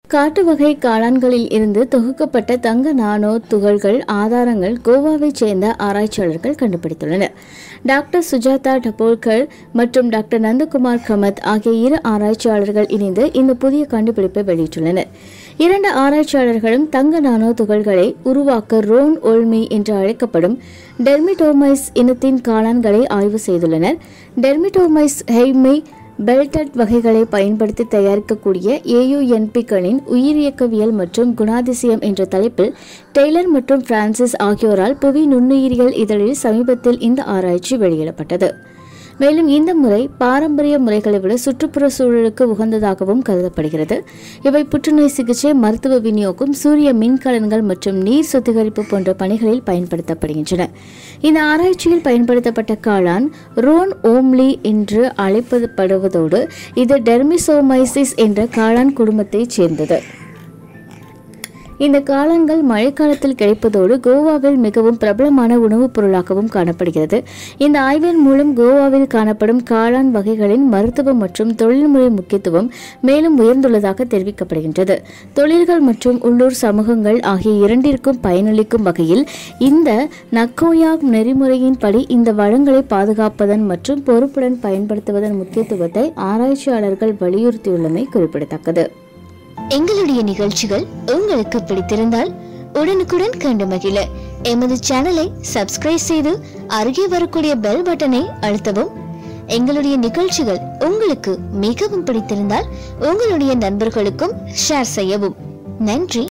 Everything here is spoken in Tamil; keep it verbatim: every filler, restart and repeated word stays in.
காட்டு வகை காளான்களில் இருந்து தொகுக்கப்பட்ட தங்க நானோ துகள்கள் ஆதாரங்கள் கோவாவைச் சேர்ந்த ஆராய்ச்சியாளர்கள் கண்டுபிடித்துள்ளனர். டாக்டர் சுஜாதா டபோல்கர் மற்றும் டாக்டர் நந்தகுமார் கமத் ஆகிய இரு ஆராய்ச்சியாளர்கள் இணைந்து இந்த புதிய கண்டுபிடிப்பை வெளியிட்டுள்ளனர். இரண்டு ஆராய்ச்சியாளர்களும் தங்க நானோ துகள்களை உருவாக்க ரோன் ஓல்மி என்று அழைக்கப்படும் டெர்மிடோமைஸ் இனத்தின் காளான்களை ஆய்வு செய்துள்ளனர். டெர்மிடோமைஸ் ஹெய்மை பெல்டட் வகைகளை பயன்படுத்தி தயாரிக்கக்கூடிய ஏயுஎன்பிக்களின் உயிரியக்கவியல் மற்றும் குணாதிசயம் என்ற தலைப்பில் டெய்லர் மற்றும் பிரான்சிஸ் ஆகியோரால் புவி நுண்ணுயிரியல் இதழில் சமீபத்தில் இந்த ஆராய்ச்சி வெளியிடப்பட்டது. மேலும் இந்த முறை பாரம்பரிய முறைகளை விட சுற்றுப்புற சூழலுக்கு உகந்ததாகவும் கருதப்படுகிறது. இவை புற்றுநோய் சிகிச்சை, மருத்துவ விநியோகம், சூரிய மின்கலன்கள் மற்றும் நீர் சுத்திகரிப்பு போன்ற பணிகளில் பயன்படுத்தப்படுகின்றன. இந்த ஆராய்ச்சியில் பயன்படுத்தப்பட்ட காளான் ரோன் ஓம்லி என்று அழைக்கப்படுவதோடு இது டெர்மிசோமைசிஸ் என்ற காளான் குடும்பத்தைச் சேர்ந்தது. இந்த காளான்கள் மழைக்காலத்தில் கிடைப்பதோடு கோவாவில் மிகவும் பிரபலமான உணவுப் பொருளாகவும் காணப்படுகிறது. இந்த ஆய்வின் மூலம் கோவாவில் காணப்படும் காளான் வகைகளின் மருத்துவ மற்றும் தொழில்முறை முக்கியத்துவம் மேலும் உயர்ந்துள்ளதாக தெரிவிக்கப்படுகின்றது. தொழில்கள் மற்றும் உள்ளூர் சமூகங்கள் ஆகிய இரண்டிற்கும் பயனளிக்கும் வகையில் இந்த நக்கோயா நெறிமுறையின்படி இந்த வளங்களை பாதுகாப்பதன் மற்றும் பொறுப்புடன் பயன்படுத்துவதன் முக்கியத்துவத்தை ஆராய்ச்சியாளர்கள் வலியுறுத்தியுள்ளமை குறிப்பிடத்தக்கது. எங்களுடைய நிகழ்ச்சிகள் உங்களுக்கு பிடித்திருந்தால் உடனுக்குடன் கண்டு மகிழ எமது சேனலை சப்ஸ்கிரைப் செய்து அருகே வரக்கூடிய பெல் பட்டனை அழுத்தவும். எங்களுடைய நிகழ்ச்சிகள் உங்களுக்கு மிகவும் பிடித்திருந்தால் உங்களுடைய நண்பர்களுக்கும் ஷேர் செய்யவும். நன்றி.